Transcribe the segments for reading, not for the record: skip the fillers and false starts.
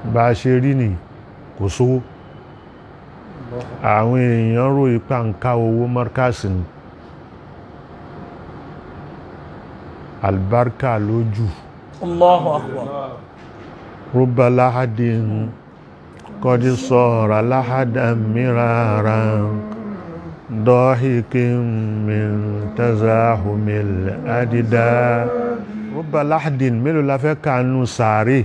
bá ṣe rí ní kò sówó àwọn èèyàn rò ipá ń ká owó Markaz ni albarka lójú Allahu akbar. rubba lahadin qad sara lahadan miraran dahikin min tazahumil adida rubba lahadin mélòó la fẹ́ kánú sàárè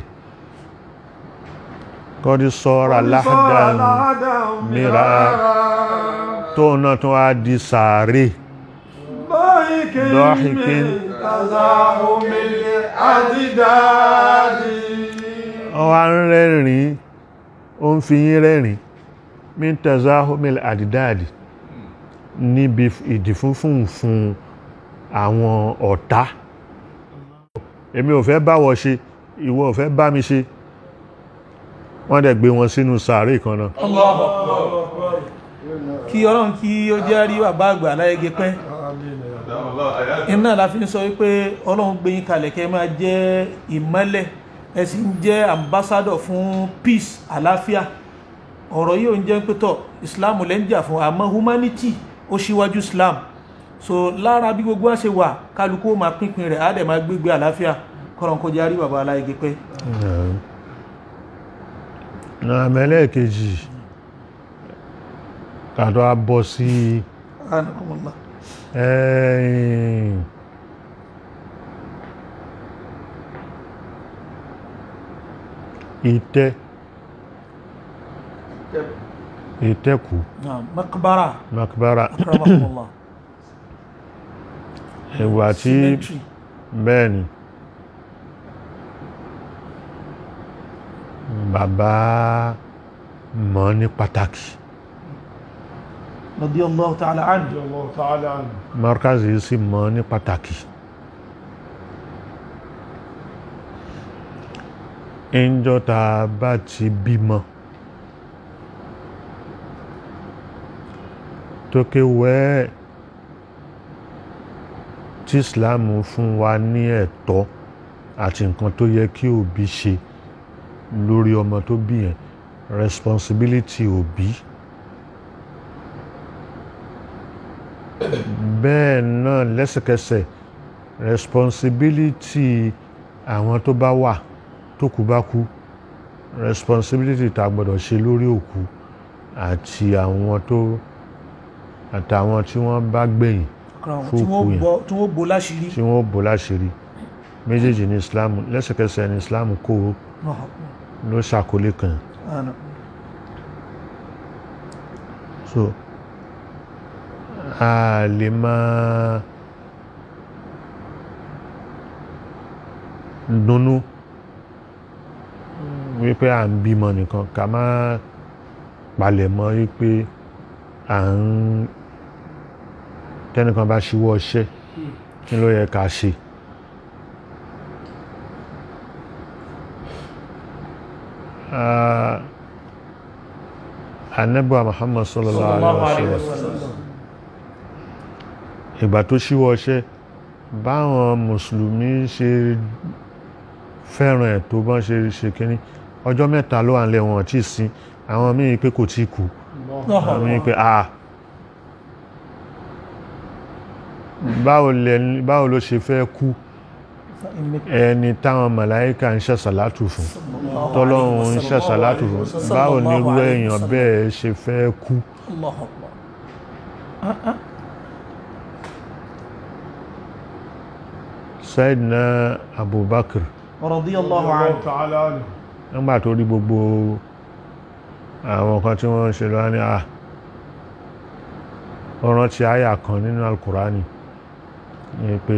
qad sara lahadan miraran tó náà tó wá di sàárè dahikin ọwá ń rẹ́rìn ó ń fi yín rẹ́rìn min tazahumil adidadi níbi ìdìfúnfún fún àwọn ọ̀tá èmi ò fẹ́ báwọ̀ ṣe ìwọ ò fẹ́ bá mi ṣe wọ́n dẹ̀ gbé wọn sínú sàárè kan náà. Allahu akbar. Kí Ọlọ́run kí ó jẹ́ rí bàbá àgbà láyége pẹ́ iná la fi ń sọ wípé Ọlọ́run gbé yín kalẹ̀ kẹ́ máa jẹ́ ìmọ́lẹ̀ ẹ sì ń jẹ́ ambassador fún peace àlàáfíà ọ̀rọ̀ yìí ò ń jẹ́ pẹ́tọ̀ Islam lẹ́ ń jà fún àmọ́ humanity ó ṣíwájú Islam so lára bí gbogbo wa ṣe wà kálukú ó máa pínpín rẹ̀ á dẹ̀ máa gbégbé àlàáfíà kọ́rọ̀ kó jẹ́ rí bàbá aláyége pẹ́. náà mẹ́lẹ́ẹ̀kejì kàtọ́ a bọ́ sí ìtẹ́kù makbara ìwà tí bẹ́ẹ̀ ni bàbá mọ̀ ní pàtàkì radiyallahu ta'ala anhu Markaz yìí sì mọ̀ ní pàtàkì ìjọta bá ti bímọ tó kéwẹ́ tí Islam fún wa ní ẹ̀tọ́ àti nǹkan tó yẹ kí òbí ṣe lórí ọmọ tó bí yẹn responsibility òbí bẹ́ẹ̀ náà lẹ́sẹ̀kẹsẹ̀ responsibility àwọn tó bá wà tó kú bá kú responsibility tá gbọ́dọ̀ ṣe lórí òkú àti àtàwọn tí wọ́n bá gbẹ̀yìn fókù yẹn tí wọ́n bò láṣìírí méjèèjì ní Islam lẹ́sẹ̀kẹsẹ̀ ní Islam kó ló ṣàkólé kan so a lè máa dunnú wípé à ń bímọ nìkan ká má palẹ̀ mọ́ wípé tẹ́nìkan bá ṣíwọ́ ọṣẹ́ kí ló yẹ ká ṣe Ànábì Muhammad sallallahu alaihi wasallam ìgbà tó ṣíwọ́ ọṣẹ́ báwọn mùsùlùmí ṣe fẹ́ràn ẹ̀ tó bọ́n ṣe kíní ọjọ́ mẹ́ta ló wà ń lẹ̀ wọ́n tí sin àwọn míì pé kò tí kú àwọn míì pé báwo ló ṣe fẹ́ kú ẹni táwọn màláíkà ń ṣàṣàlátù fún tọ́lọ́run ń ṣàṣàlátù fún báwo ní irú èèyàn bẹ́ẹ̀ ṣe fẹ́ kú Sayyidina Abubakar radiyallahu anhu nígbà tó rí gbogbo àwọn kan tí wọ́n ń ṣe lọ́wọ́ ní ọ̀ràn tí àyà kan nínú Al-Qur'ani ní pé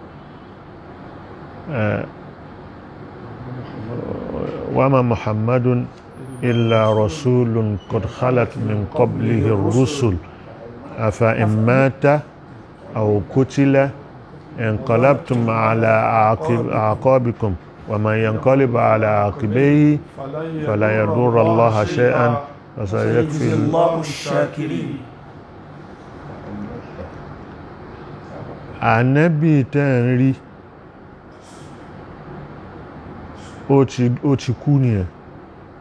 wama Muhammadun illa rasulun qad khalat min qablihi ar-rusul afa in mata aw qutila انقلبتم على أعقابكم ومن ينقلب على عقبيه فلا يضر الله شيئا وسيكفي الله الشاكرين. Ànábì tẹ́ ń rí ó ti kú nìyẹn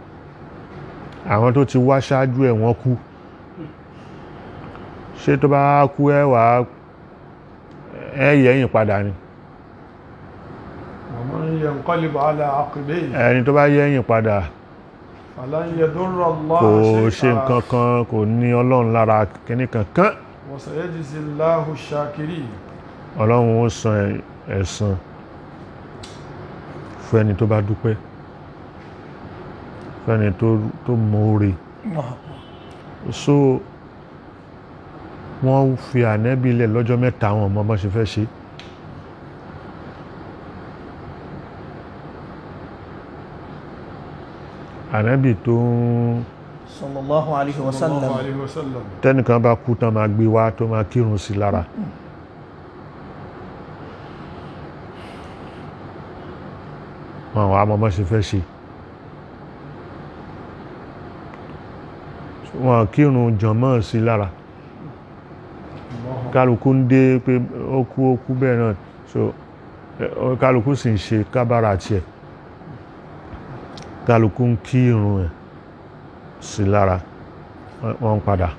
àwọn tó ti wá ṣáájú ẹ̀ wọ́n kú ṣé tó bá kú ẹ yẹ̀yìn padà ni ومن ينقلب على عقبيه ẹni tó bá yẹ̀yìn padà فلن يضر الله kò ṣe شيئا nǹkan kan kò ní ọlọ́run lára kíní kankan وسيجزي الله الشاكرين. ọlọ́run ó san ẹ̀san fún ẹni tó bá dúpẹ́ fún ẹni tó mọ̀ọ́re so wọ́n fi ànẹ́bí lẹ̀ lọ́jọ́ mẹ́ta àwọn ọmọ bá ṣe fẹ́ ṣe ànẹ́bí tó ń sallallahu alaihi صلى wasallam الله عليه وسلم. tẹ́nìkan bá kú tán máa gbé wá tó máa kírun sí lára wọn àwọn ọmọ bá ṣe fẹ́ ṣe wọn kírun jọmọ́ sí lára kálukú ń dé pé ó kú bẹ́ẹ̀ náà so kálukú sì ń ṣe kábàrà tiẹ̀ kálukú ń kírun ẹ̀ sí lára wọ́n ń padà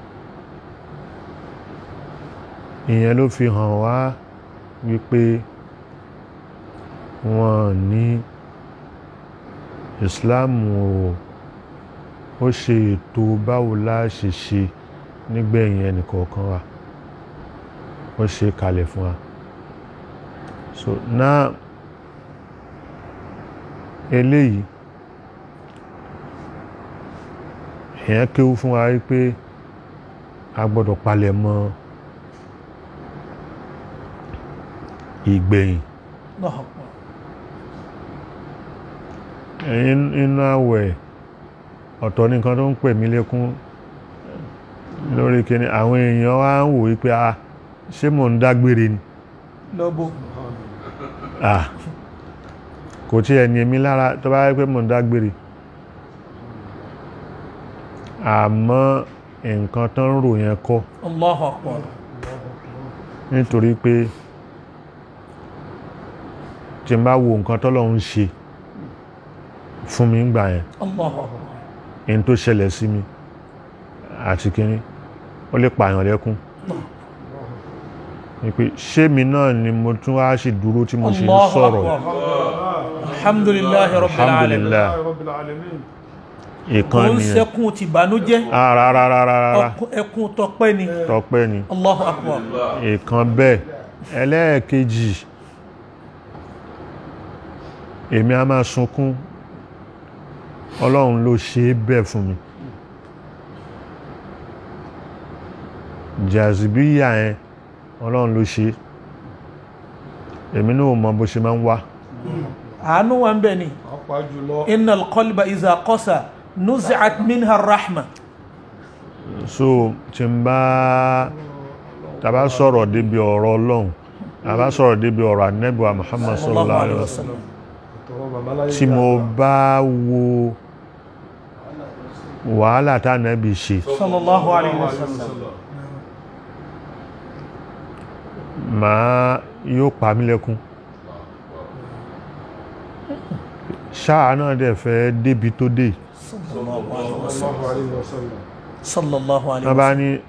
ìyẹn ló fi hàn wá wípé wọ́n ní Islam ó ṣe ètò báwo la ṣe ṣe nígbẹ̀yìn ẹnìkọ̀ọ̀kan wa ó ṣe kalẹ̀ fún wa so náà eléyìí èèyàn kéwú fún wa wípé a gbọ́dọ̀ palẹ̀ mọ́ ìgbẹ̀yìn inú àwẹ̀ ọ̀tọ̀ ní nǹkan tó ń pè mí lékún lórí kíní àwọn èèyàn wá ń wò wípé ṣé mò ń dágbére ni lọ́bọ̀ kò tí ẹni èmi lára tó bá rí pé mò ń dágbére àmọ́ nǹkan tó ń rò yẹn kọ́ Allahu Akbar nítorí pé tí n bá wo nǹkan tọ́lọ́run ṣe fún mi ń gbà yẹn Allahu Akbar in tó ṣẹlẹ̀ sí mi àti kíní ó lè pààyàn lẹ́kún ní pé ṣé mi náà ni mo tún wá sì dúró tí mo sì ń sọ̀rọ̀ alhamdulillahi rabbil alamin alhamdulillah رب العالمين. ìkan kò ń nìyẹn sẹ́kún ti bànújẹ́ rárá ẹkún tọpẹ́ ni tọpẹ́ ni Allahu Akbar ìkan bẹ́ẹ̀ ẹlẹ́ẹ̀kejì èmi a máa sunkún ọlọ́run ló ṣe é bẹ́ẹ̀ fún mi jàzìbíyà yẹn ọlọ́run ló ṣe èmi náà mọ bó ṣe máa ń wá àánú wa ń bẹ ni pàápàá jùlọ innal qalba iza qasa nuzi'at minha ar-rahma so tí n bá tàbá sọ̀rọ̀ débi ọ̀rọ̀ ọlọ́run tàbá sọ̀rọ̀ débi ọ̀rọ̀ Ànábì wa Muhammad sallallahu alaihi wasallam tí mo bá wo wàhálà tá Ànábì ṣe sallallahu alaihi wasallam yóò pa mí lẹ́kún ṣáà náà dẹ̀ fẹ́ débi tó dé sallallahu alaihi wọ́n bá wasallam ní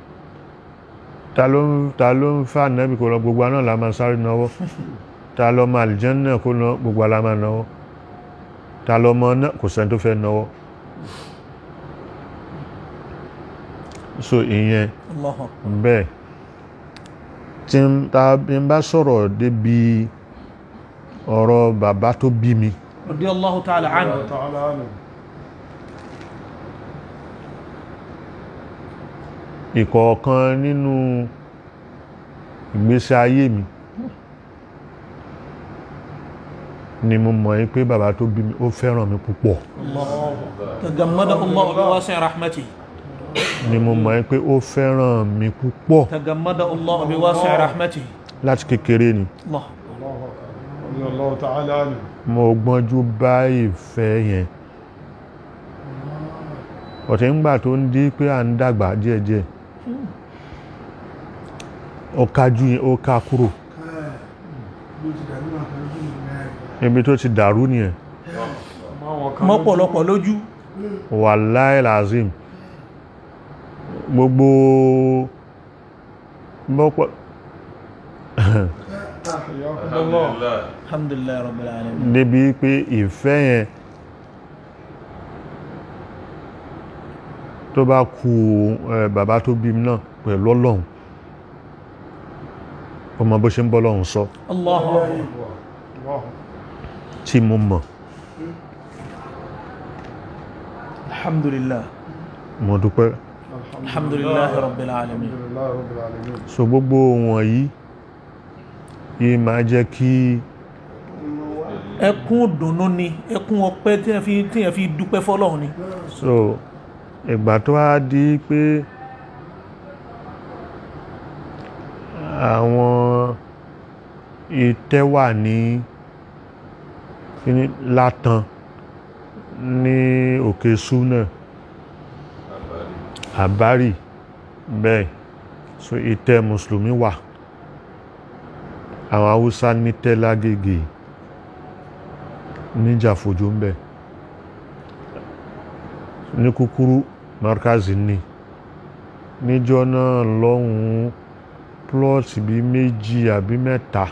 ta ló ń fà Ànábì kó lọ gbogbo náà la máa sáré náwó ta lọ mọ àlìjánnà kó lọ gbogbo la máa náwó ta lọ mọ náà kò sẹ́ni tó fẹ́ náwó so ìyẹn Allahu Akbar bẹ́ẹ̀ tí n bá sọ̀rọ̀ débi ọ̀rọ̀ bàbá tó bí mi radiyallahu ta'ala anhu تعالى عنه. ìkọ̀ọ̀kan nínú ìgbésí ayé mi ni mo mọ̀ pé bàbá tó bí mi ó fẹ́ràn mi púpọ̀ tagammada Allah bi wasi' rahmatihi ni mo mọ̀ pé ó fẹ́ràn mi púpọ̀ tagammada Allah bi wasi' rahmatihi láti kékeré ni Allah رضي الله تعالى عنه. mo gbọ́njú bá ìfẹ́ yẹn ọ̀tẹ̀ ńgbà tó ń di pé à ń dàgbà díẹ̀díẹ̀ ó ká kúrò ibi tó ti dàrú nìyẹn mọ́pọ̀lọpọ̀ lójú wallahi lazim gbogbo mọ́pọ̀ alhamdulillah rabbil alamin. débi pé ìfẹ́ yẹn tó bá kú bàbá tó bí mi náà pẹ̀lú Ọlọ́run ọmọ bó ṣe ń bọ́ lọ́run sọ Allahu tí mo mọ̀ alhamdulillah mo dúpẹ́ alhamdulillah rabbil alamin. so gbogbo wọ̀nyí yìí máa jẹ́ kí ẹkún dùnnú ni ẹkún ọpẹ́ tí ẹ fi dúpẹ́ fọ́lọ́run ni. so ìgbà tó wá di pé àwọn ìtẹ́ wà ní Látan ní òkè súnà àbárì bẹ́ẹ̀ so ìtẹ́ mùsùlùmí wà àwọn Haúsá ní tẹ́lágége níjàfòjò ń bẹ ní kúkúrú markazi ní níjọ́ náà lọ́hùn plọ́ọ̀tì bí méjì àbí mẹ́ta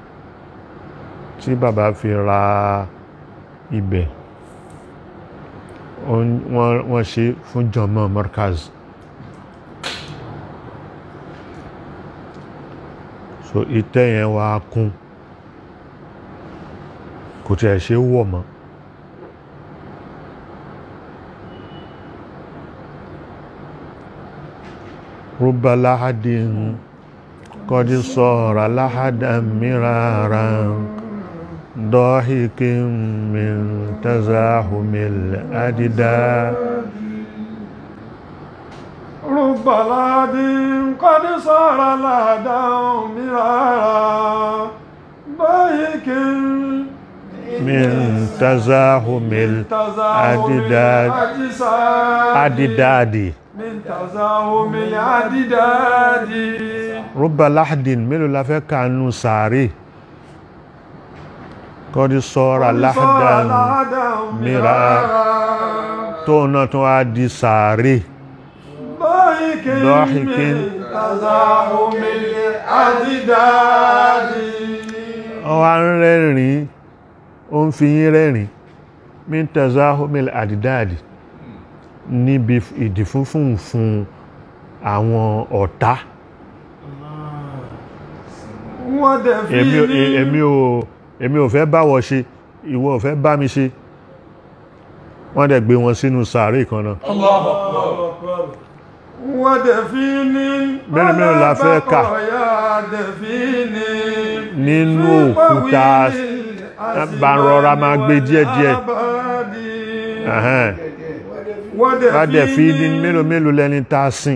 tí bàbá fi ra ibẹ̀ wọ́n ṣe fún jọmọ́ markazi so ìtẹ́ yẹn wá kún kò tí ẹ̀ ṣe wọ̀ mọ́ rubba lahadin qad sara lahadan miraran dahikin min tazahumil adida rubba lahadin qad sara lahadan miraran dahikin min tazahumil adidadi min tazahumil adidadi rubba lahadin mélòó la fẹ́ kànú sàárè qad sara lahadan miraran tó náà tó wá di sàárè dahikin tazahumil adidadi ọwá ń rẹ́rìn ó ń fi yín rẹ́rìn min tazahumil adidadi níbi ìdìfúnfún fún àwọn ọ̀tá èmi ò fẹ́ báwọ̀ ṣe ìwọ ò fẹ́ bá mi ṣe wọ́n dẹ̀ gbé wọn sínú sàárè kan náà mẹ́rin la fẹ́ kà nínú òkúta bá ń rọra máa gbé díẹ̀díẹ̀ wá dẹ̀ fi ní mélòó lẹ́ni tá a sin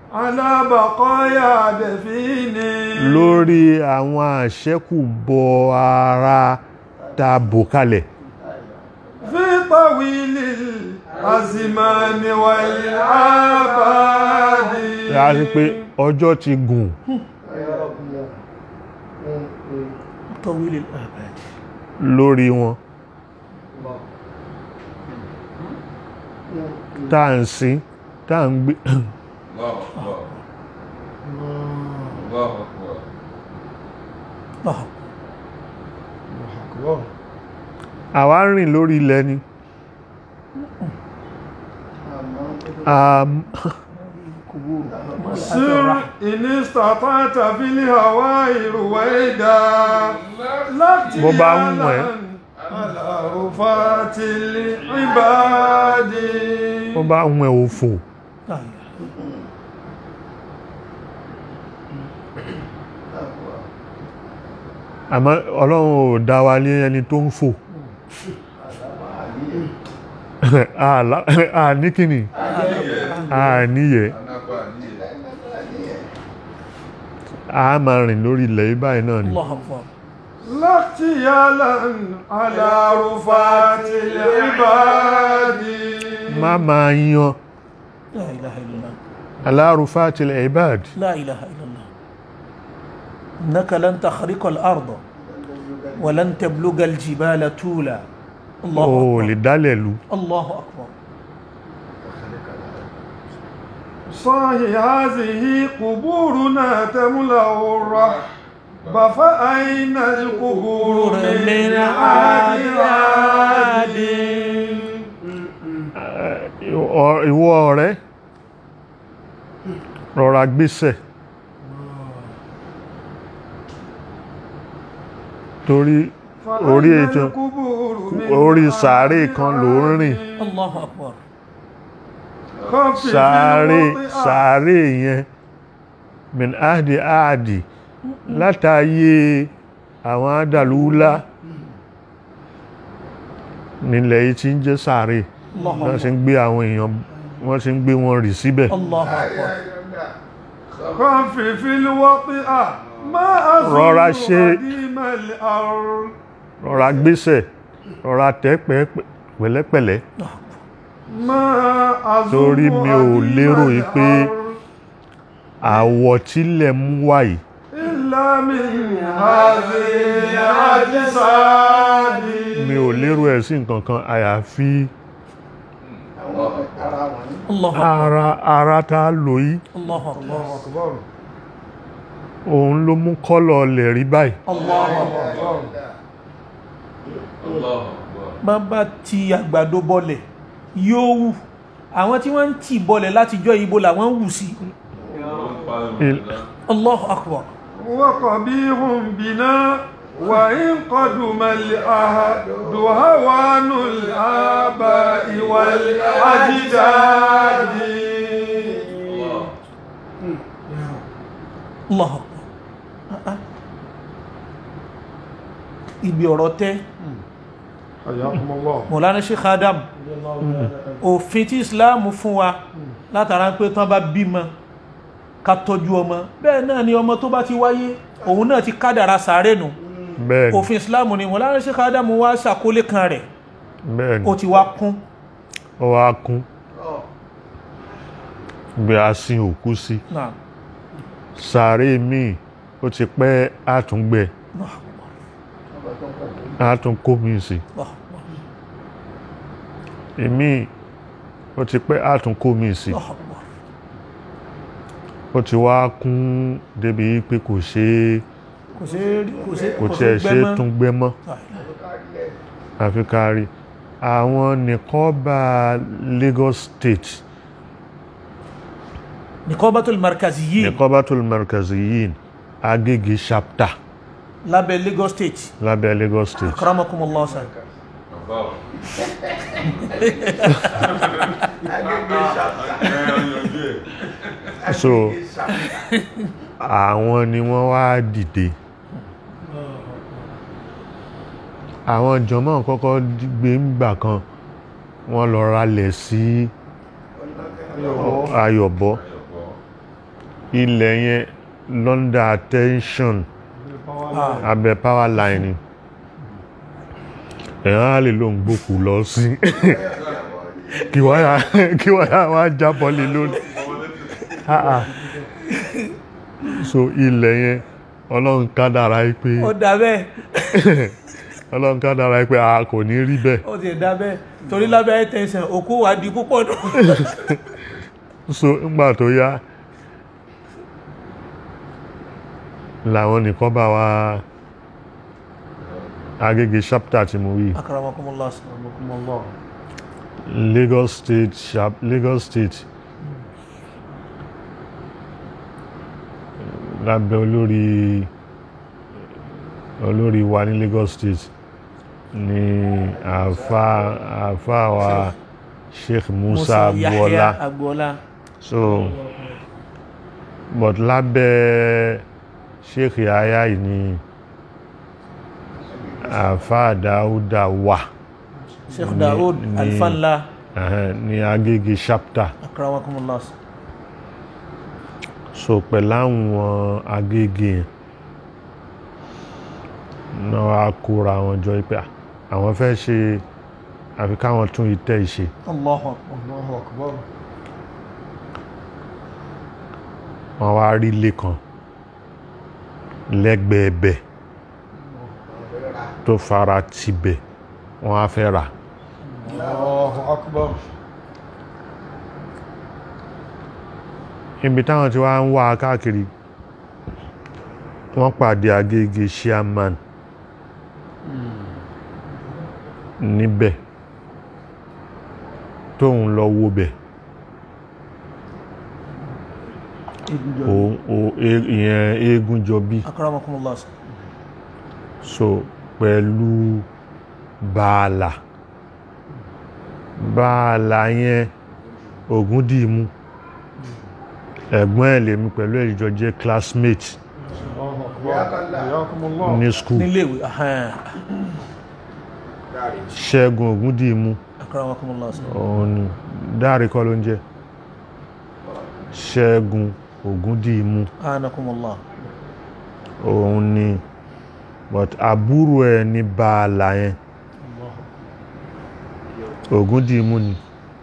lórí àwọn àṣẹ́kùbọ̀ ara tá a bò kalẹ̀ a rí pé ọjọ́ ti gùn lórí wọn tá à ń sin tá à ń gbé àwa ń rìn lórí ilẹ̀ ni سر إن استطعت في الهواء رويدا bó bá ń wọ̀n ẹ́ على رفات العباد bó bá ń wọ̀n ẹ́ òfò àmọ́ Ọlọ́run ò dá wa ní ẹni tó ń fò ní kíni níyẹ a máa rìn lórí ilẹ̀ báyìí náà ni لاغتيالا على رفات العباد má máa yan لا إله إلا الله على رفات العباد لا إله إلا الله إنك لن تخرق الأرض ولن تبلغ الجبال طولا الله ó أكبر lè dálẹ̀ lu الله أكبر صاحي هذه قبورنا تملأ الرحب فأين القبور من عاد ìwọ ọ̀rẹ́ rọra gbéṣẹ̀ torí orí sàárè kan ló ń rìn. Allahu Akbar. sàárè yẹn min ahdi látàyè àwọn adàlúlá nílẹ̀ yìí tí ń jẹ́ sàárè wọ́n ṣe ń gbé àwọn èèyàn wọ́n ṣe ń gbé wọn rì síbẹ̀. Allahu Akbar. خفف الوطئ ما rọra أظن ṣe قديم الأرض rọra gbéṣẹ̀ rọra tẹ̀ pẹ̀lẹ́pẹ̀lẹ́ ما أظن torí mi ò lérò yìí pé الأرض àwọ̀ tílẹ̀ mú wáyìí إلا من هذه الأجساد mi ò lérò ẹ̀ sí nǹkan kan àyàfi Allahu Akbar. ara tá a lò yìí Allahu Akbar. òun ló mú kọ́lọ̀ lẹ̀ rí báyìí. Allahu Akbar. Bàbá ti àgbàdo bọlẹ̀ yóò wù àwọn tí wọ́n ń tì bọlẹ̀ látijọ́ ibo làwọn wù sí. Allahu Akbar. وقبيح بنا وإن قدم الأهد هوان الآباء والأجداد Allahu Akbar. Ibi ọ̀rọ̀ tẹ́ حياكم الله Mọ̀lánà Sheikh Adam òfin tí Islam fún wa látara pé tán bá bímọ ká tọ́jú ọmọ bẹ́ẹ̀ náà ni ọmọ tó bá ti wáyé òun náà ti kádàrá sàárè nù. bẹ́ẹ̀ ni Òfin Islam ni Mọ̀lánà Sheikh Adam wá ṣàkólé kan rẹ̀ bẹ́ẹ̀ ni ó ti wá kún. ó wá kún gbé a sin òkú sí Náà. sàárè míì ó ti pẹ́ àtúngbẹ àtúnkó mi sí èmi ó ti pẹ́ àtúnkó mi sí ó ti wá kún débi pé kò tiẹ̀ ṣe é tún gbẹ́ mọ́ àfi kárí àwọn nìkọ́bà Lagos State Nikobatul Markaziyin nìkọ́bàtul markaziyin Agége chapter lábẹ́ Lagos State. lábẹ́ Lagos State. Akramakumullah sa. So àwọn ni wọ́n wá dìde àwọn jọmọ́ kọ́kọ́ gbé ńgbà kan wọ́n lọ ralẹ̀ sí Ayọ̀bọ ilẹ̀ yẹn London attention abẹ́ power line ẹ̀yàn á lè ló ń gbókù lọ sí kí wáyà wá jábọ́ lè lónìí so ilẹ̀ yẹn Ọlọ́run kádàrá pé Ó dà bẹ́ẹ̀. Ọlọ́run kádàrá pé a kò ní rí bẹ́ẹ̀ Ó ti dà bẹ́ẹ̀ torí lábẹ́ ẹ̀tẹ̀sẹ̀ òkú wà di púpọ̀ nù. so ńgbà tó yá làwọn nìkan bá wa Agége chapter tí mo wí Akramakumullah sa. Lagos State lábẹ́ olórí wa ní Lagos State ní àfáà wa Sheikh Musa Agboola. so but lábẹ́ Sheikh Yahya yìí ni àfáà Dáúdà wà Sheikh Daoud Alfanla. ní Agége chapter Akramakumullah sa. so pẹ̀láwọn Agége yẹn náà wá kóra wọn jọ pé àwọn fẹ́ ṣe àfi káwọn tún ìtẹ́ ìṣe Allahu Akbar. الله أكبر wọ́n wá rí ilé kan lẹ́gbẹ̀ẹ́ bẹ̀ tó fara tibẹ̀ wọ́n á fẹ́ rà الله أكبر ibi táwọn tí wá ń wá káàkiri wọ́n pàdé Agége chairman níbẹ̀ tóun lọ wo bẹ̀ ìyẹn Eégúnjọbí akramakumullah so pẹ̀lú bàálà yẹn Ògúndìmú ẹ̀gbọ́n ẹ̀ lèmi pẹ̀lú ìjọ jẹ́ classmate ní school níléèwé Ṣẹ́gun Ògúndìmú akramakumullah òun ni Dáre kọ́ ló ń jẹ́ Ṣẹ́gun Ògúndìmú anakumullah òun ni but àbúrò ẹ̀ ní bàálà yẹn Ògúndìmú ni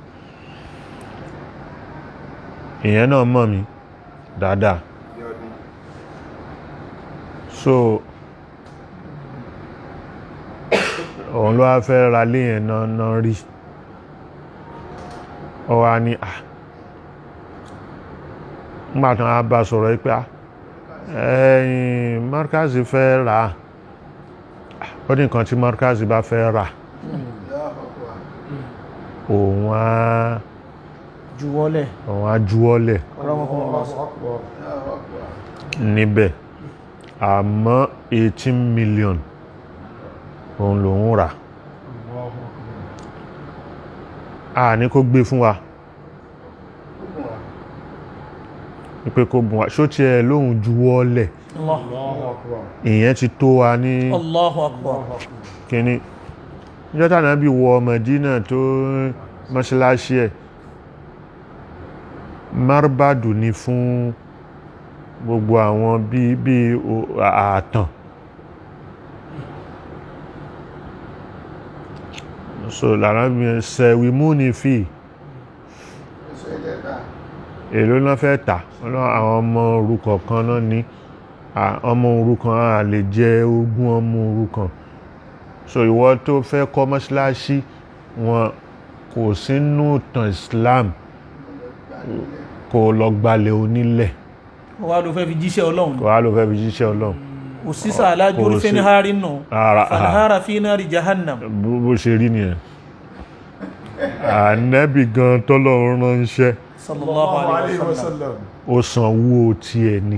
ìyẹn náà mọ̀ mí dáadáa so òun ló wá fẹ́ ra lé yẹn náà rí ọ wá ní nígbàtán a bá sọ̀rọ̀ pé ẹ̀yìn Markazi fẹ́ rà ó ní nǹkan tí Markazi bá fẹ́ rà òun á juwọ́lẹ̀ níbẹ̀ àmọ́ 18 million òun lòun rà ní kó gbé fún wa pé kó bùn wa ṣó tí ẹ lóhun juwọ́lẹ̀ ìyẹn ti tó wa ní Allahu Akbar kíní níjọ́tà náà bí wọ Mẹdínà tó mọ́ṣáláṣí ẹ̀ marbadu ni fún gbogbo àwọn bí ààtàn so lára bí sẹ̀wì mú ní fi èlò náà fẹ́ tà àwọn ọmọ òrukàn kan náà ní ọmọ òrukàn a lè jẹ ogún ọmọ òrukàn so ìwọ tó fẹ́ kọ́ mọ́ṣáláṣí wọn kò sínú ìtàn Islam kò lọ gbalẹ̀ onílẹ̀ wà ló fẹ́ fi jíṣẹ́ Ọlọ́run òsísà alájú orí fẹ́ ní harí nù fanahara fi nari jahannam bó ṣe rí nìyẹn Ànábì gan tọ́lọ́run ránṣẹ́ sallallahu alaihi wasallam ó sanwó tí ẹ ní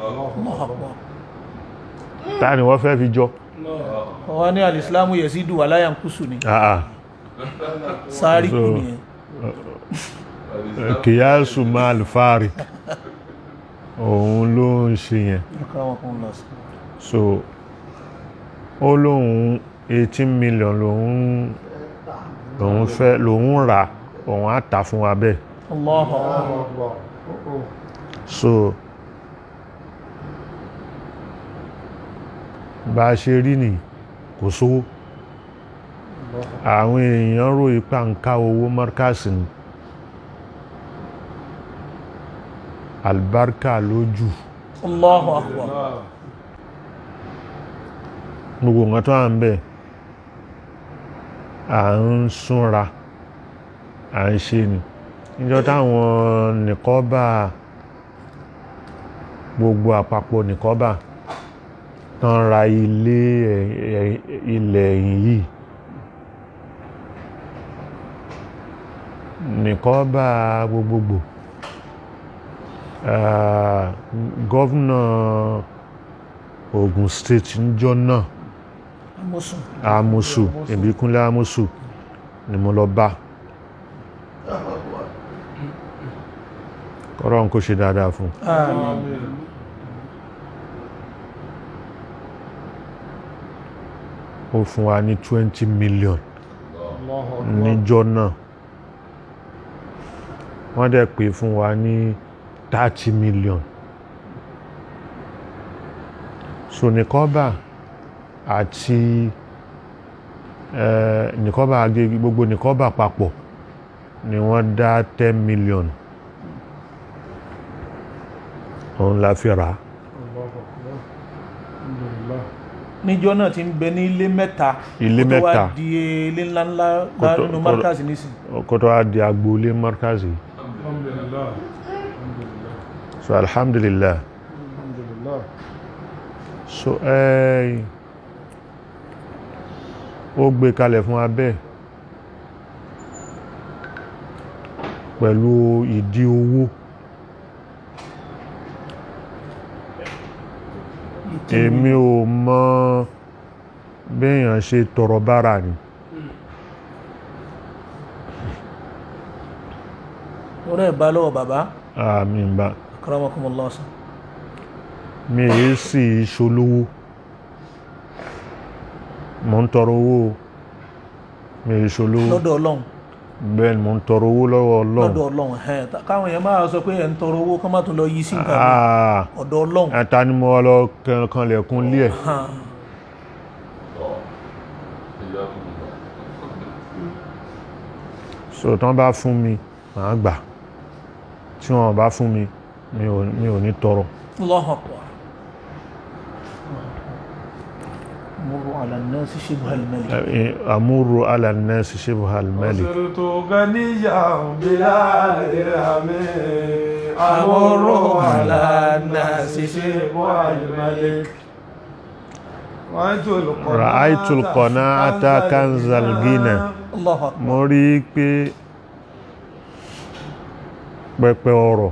ta ni wọ́n fẹ́ fi jọ wọ́n ní alìsìlámù yẹ̀sídù wà láyàn kúsù ni sáàrí kú ni kìyàsù máa lùfààrí òun ló ń ṣe yẹn so ó lóhun 18 million lòun rà òun á tà fún wa bẹ́ẹ̀ Allahu Akbar so bá a ṣe rí ní kò sówó àwọn èèyàn rò ipá ń ká owó Markazi ni albarka lójú Allahu Akbar gbogbo nǹkan tó à ń bẹ̀ à ń súnra à ń ṣe ni níjọ́ táwọn nìkọ́bà gbogbo àpapọ̀ nìkọ́bà tán ra ilẹ̀ ẹ̀yìn yìí nìkọ́bà gbogbogbò gọ́vnà Ògùn State níjọ́ náà Amusu Ìbíkúnlé Amusu ni mo lọ bá kọ́rọ̀ kó ṣe dáadáa fún ó fún wa ní 20 million níjọ́ náà wọ́n dẹ̀ pè fún wa ní 30 million so nìkọ́bà àti nìkọ́bà Agége gbogbo nìkọ́bà papọ̀ ni wọ́n dá 10 million òun la fi rà níjọ́ náà ti ń bẹ ní ilé mẹ́ta ilé kó tó wá di ilé ńláńlá nínú Markazi nísìn kó tó wá di agboolé Markazi so alhamdulillah. Alhamdulillah. So ó gbé kalẹ̀ fún abẹ́ pẹ̀lú ìdí owó. Èmi ò mọ̀ béèyàn ṣe tọrọ bára ni. orí ẹ̀ bá lọ́wọ́ bàbá Àmì ìbá. karamakumullah sàn. Mi èé sì ṣolówó. Mo ń tọrọ owó. Mi èé ṣolówó. lọ́dọ̀ ọlọ́run Bẹ́ẹ̀ ni mo ń tọrọ owó lọ́wọ́ Ọlọ́run. lọ́dọ̀ ọlọ́run káwọn èèyàn máa sọ pé ẹ̀ ń tọrọ owó kán má tún lọ yí sí nǹkan mi. ọ̀dọ̀ ọlọ́run. Ẹ̀ta ni mo lọ kan lẹ̀kùn lé ẹ̀. So tán bá fún mi màá gbà, tí wọ́n bá fún mi mi ò ní tọrọ. Allahu akbar. مر على الناس شبه الملك. أمر على الناس شبه الملك. وصرت غنيا بلا درهم أمر على الناس شبه الملك. رأيت القناعة كنز الغنى. Allahu akbar. Mo rí i pé pẹpẹ ọrọ̀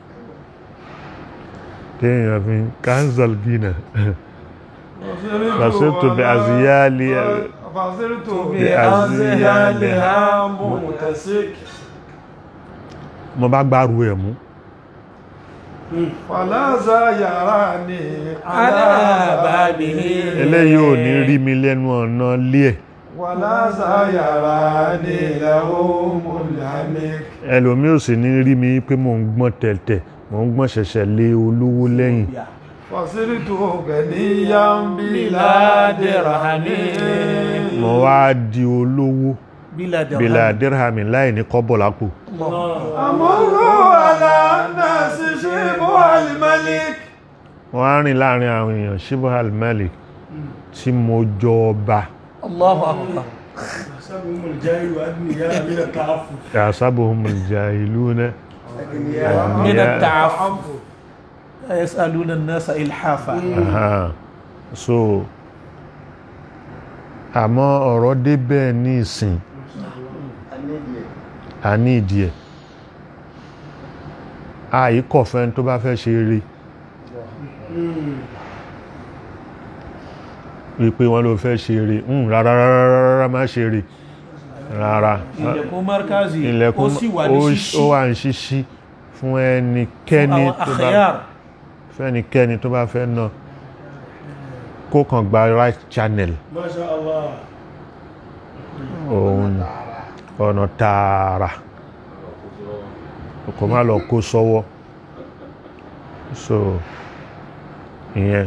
téèyàn fi كنز الغنى. فصرت بأزيالها ممتسك. Mo bá gbárù ẹ̀ mú. فلاذا يراني على بابه. Eléyìí ò ní rí mi lẹ́nu ọ̀nà lé ẹ̀. ولاذا يراني له ملهمك. Ẹlòmíì ò sì ní rí mi pé mò ń gbọ́n tẹ̀tẹ̀, mò ń gbọ́n ṣẹ̀ṣẹ̀ lé olówó lẹ́yìn. فصرت غنيا بلا درهم. Mo wá di olówó bílà dirhami láì ní kọ́bọ̀ lápò. أمر على الناس شبه الملك. Wọ́n á rìn láàrin àwọn èèyàn shibh al-malik tí mo jọ ọba. Allahu akbar. يحسبهم الجاهلون من التعفف يسألون الناس إلحافا. So àmọ́ ọ̀rọ̀ débẹ̀ ní ìsìn a ní ìdí ẹ̀. Àìkọ̀fẹ́ tó bá fẹ́ ṣe rí wípé wọ́n ló fẹ́ ṣe rí rárá má ṣe rí rárá. Ilẹ̀kùn markazi ó sì wà ní ṣíṣí. Ó wà ní ṣíṣí fún ẹnikẹ́ni tó bá fẹ́ náà kó kàn gba right channel. Masha Allah. Òun ọ̀nà tààrà kò má lọ kó sọ́wọ́. So ìyẹn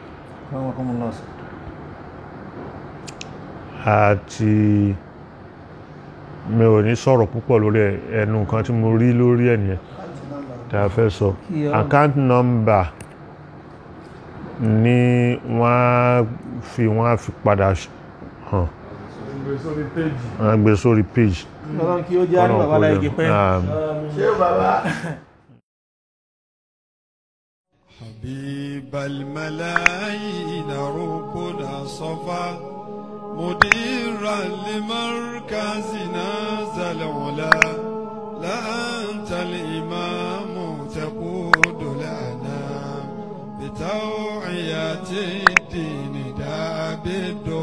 àti mi ò ní sọ̀rọ̀ púpọ̀ lórí ẹnu nǹkan tí mo rí lórí ẹ̀ nìyẹn tí a fẹ́ sọ. Account number ni wọ́n á fi padà hàn. Wọ́n gbé sórí page. Ọlọ́run kí ó jẹ́ àrí bàbá láì gé pẹ́. Ṣé bàbá? حبيب الملايين ركنا صفا مديرا لمركزنا ذا العلا لا أنت الإمام تقود لنا بتوعية الدين دا بالدعاء